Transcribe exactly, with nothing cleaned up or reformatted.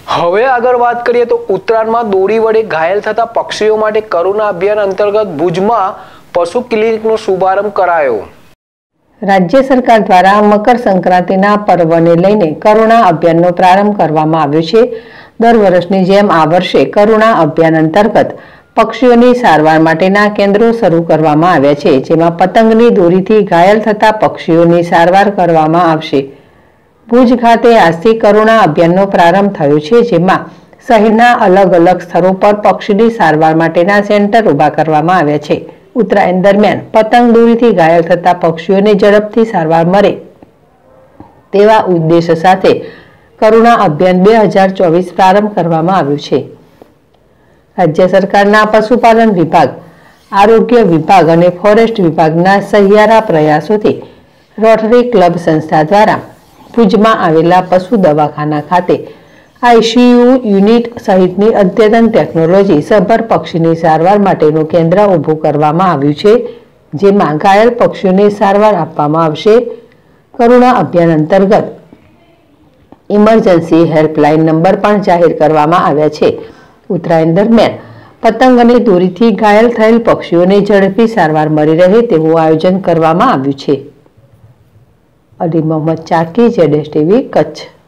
હવે આગળ વાત કરીએ તો ઉત્તરાયણમાં દોરી વડે ઘાયલ થતા પક્ષીઓ માટે કરુણા અભિયાન અંતર્ગત ભુજમાં પશુ ક્લિનિકનો શુભારંભ કરાયો। રાજ્ય સરકાર દ્વારા મકર સંક્રાંતિના પર્વને લઈને કરુણા અભિયાનનો પ્રારંભ કરવામાં આવ્યો છે। દર વર્ષની જેમ આ વર્ષે કરુણા અભિયાન અંતર્ગત પક્ષીઓની સારવાર માટેના કેન્દ્રો શરૂ કરવામાં આવ્યા છે, જેમાં પતંગની દોરીથી ઘાયલ થતા પક્ષીઓની સારવાર કરવામાં આવશે। ભુજ ખાતે આજથી કરુણા અભિયાનનો પ્રારંભ થયો છે, જેમાં શહેરના અલગ અલગ સ્થળો પર પક્ષીની સારવાર માટેના સેન્ટર ઊભા કરવામાં આવ્યા છે। ઉત્તરાયણ દરમિયાન પતંગ દોરીથી ઘાયલ થતા પક્ષીઓને ઝડપથી સારવાર મળે તેવા ઉદ્દેશ સાથે કરુણા અભિયાન બે હજાર ચોવીસ પ્રારંભ કરવામાં આવ્યું છે। રાજ્ય સરકારના પશુપાલન વિભાગ, આરોગ્ય વિભાગ અને ફોરેસ્ટ વિભાગના સહિયારા પ્રયાસોથી રોટરી ક્લબ સંસ્થા દ્વારા ભુજમાં આવેલા પશુ દવાખાના ખાતે આઈસીયુ યુનિટ સહિતની અદ્યતન ટેકનોલોજી સભર પક્ષીની સારવાર માટેનું કેન્દ્ર ઊભું કરવામાં આવ્યું છે, જેમાં ઘાયલ પક્ષીઓને સારવાર આપવામાં આવશે। કરુણા અભિયાન અંતર્ગત ઇમરજન્સી હેલ્પલાઇન નંબર પણ જાહેર કરવામાં આવ્યા છે। ઉત્તરાયણ દરમિયાન પતંગ અને દોરીથી ઘાયલ થયેલ પક્ષીઓને ઝડપી સારવાર મળી રહે તેવું આયોજન કરવામાં આવ્યું છે। અલી મોહમ્મદ ચાકી, જેડેશ ટીવી, કચ્છ।